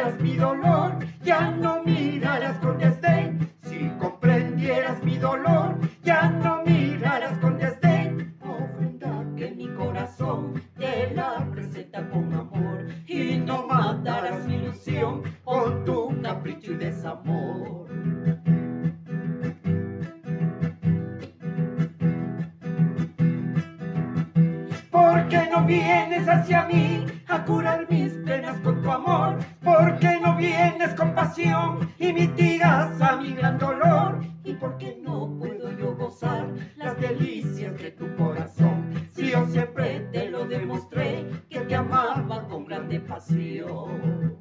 comprendieras mi dolor, ya no mirarás con desdén. Si comprendieras mi dolor, ya no mirarás con desdén. Ofrenda que mi corazón te la presenta con amor, y no matarás mi ilusión con tu capricho y desamor. ¿Por qué no vienes hacia mí a curar mis penas con tu amor? ¿Por qué no vienes con pasión y mitigas a mi gran dolor? ¿Y por qué no puedo yo gozar las delicias de tu corazón? Si yo siempre te lo demostré, que te amaba con grande pasión.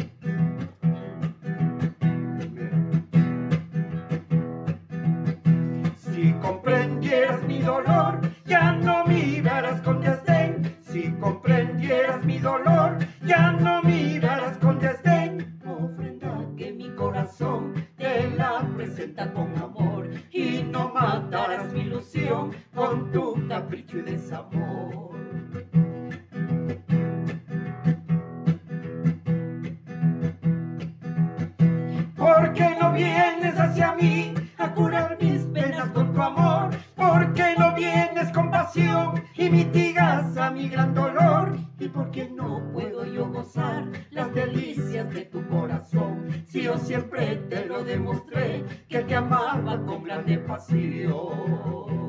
Si comprendieras mi dolor, ya no mirarás con desdén. Si comprendieras mi dolor, ya no mirarás con desdén. Ofrenda que mi corazón te la presenta con amor, y no matarás mi ilusión con tu capricho y desamor. ¿Por qué no vienes hacia mí a curar mis penas con tu amor? ¿Por qué no vienes con pasión y mitigas a mi gran dolor? ¿Y por qué no puedo yo gozar las delicias de tu corazón? Si yo siempre te lo demostré, que te amaba con grande pasión.